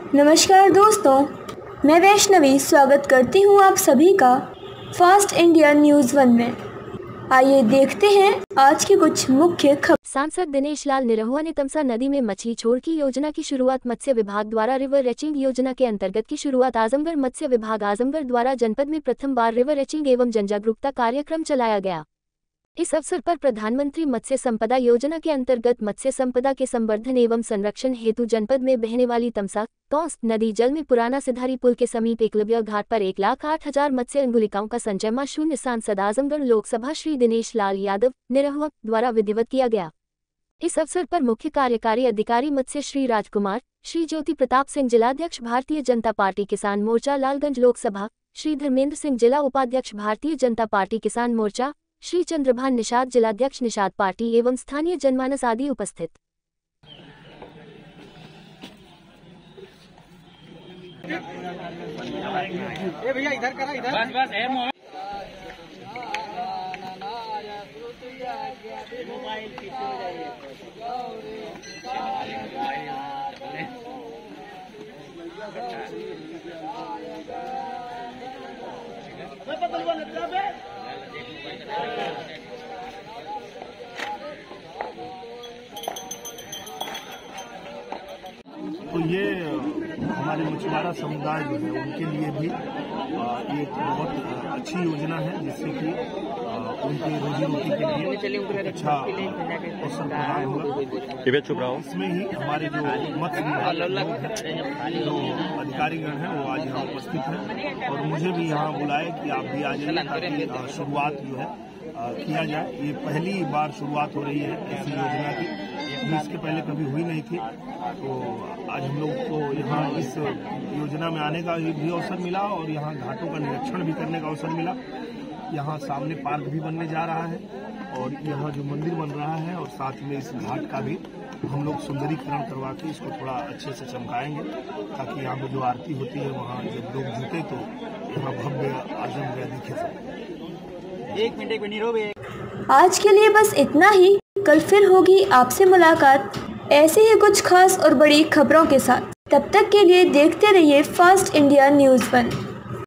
नमस्कार दोस्तों, मैं वैष्णवी स्वागत करती हूँ आप सभी का फास्ट इंडिया न्यूज़ 1 में। आइए देखते हैं आज की कुछ मुख्य खबर। सांसद दिनेश लाल निरहुआ ने तमसा नदी में मछली छोड़ की योजना की शुरुआत मत्स्य विभाग द्वारा रिवर रेचिंग योजना के अंतर्गत की शुरुआत आजमगढ़ मत्स्य विभाग आजमगढ़ द्वारा जनपद में प्रथम बार रिवर रेचिंग एवं जनजागरूकता कार्यक्रम चलाया गया। इस अवसर पर प्रधानमंत्री मत्स्य संपदा योजना के अंतर्गत मत्स्य संपदा के संवर्धन एवं संरक्षण हेतु जनपद में बहने वाली तमसा तौंस नदी जल में पुराना सिधारी पुल के समीप एकलव्य घाट पर 1,08,000 मत्स्य अंगुलिकाओं का संचय मां शून्य सांसद आजमगढ़ लोकसभा श्री दिनेश लाल यादव निरहुआ द्वारा विधिवत किया गया। इस अवसर पर मुख्य कार्यकारी अधिकारी मत्स्य श्री राजकुमार, श्री ज्योति प्रताप सिंह जिलाध्यक्ष भारतीय जनता पार्टी किसान मोर्चा लालगंज लोकसभा, श्री धर्मेंद्र सिंह जिला उपाध्यक्ष भारतीय जनता पार्टी किसान मोर्चा, श्री चंद्रभान निषाद जिलाध्यक्ष निषाद पार्टी एवं स्थानीय जनमानस आदि उपस्थित। भैया इधर करा, इधर बस तो ये हमारे मछुआरा समुदाय जो है उनके लिए भी ये एक बहुत अच्छी योजना है, जिससे कि उनकी रोजी रोटी के लिए अच्छा अवसर प्रदान होगा। इसमें ही हमारे जो मत्स्य विभाग जो अधिकारीगण हैं वो आज यहाँ उपस्थित हैं और मुझे भी यहाँ बुलाए कि आप भी आ जाइए ताकि शुरुआत जो है किया जाए। ये पहली बार शुरुआत हो रही है इस योजना की, इसके पहले कभी हुई नहीं थी। तो आज हम लोग को यहाँ इस योजना में आने का भी अवसर मिला और यहाँ घाटों का निरीक्षण भी करने का अवसर मिला। यहाँ सामने पार्क भी बनने जा रहा है और यहाँ जो मंदिर बन रहा है और साथ में इस घाट का भी हम लोग सुंदरीकरण करवा के इसको थोड़ा अच्छे से चमकाएंगे, ताकि यहाँ पे जो आरती होती है वहाँ जब लोग जुटे तो यहाँ भव्य आजमगढ़ दिखे। एक मिनट आज के लिए बस इतना ही। कल फिर होगी आपसे मुलाकात ऐसे ही कुछ खास और बड़ी खबरों के साथ। तब तक के लिए देखते रहिए फास्ट इंडिया न्यूज़ 1।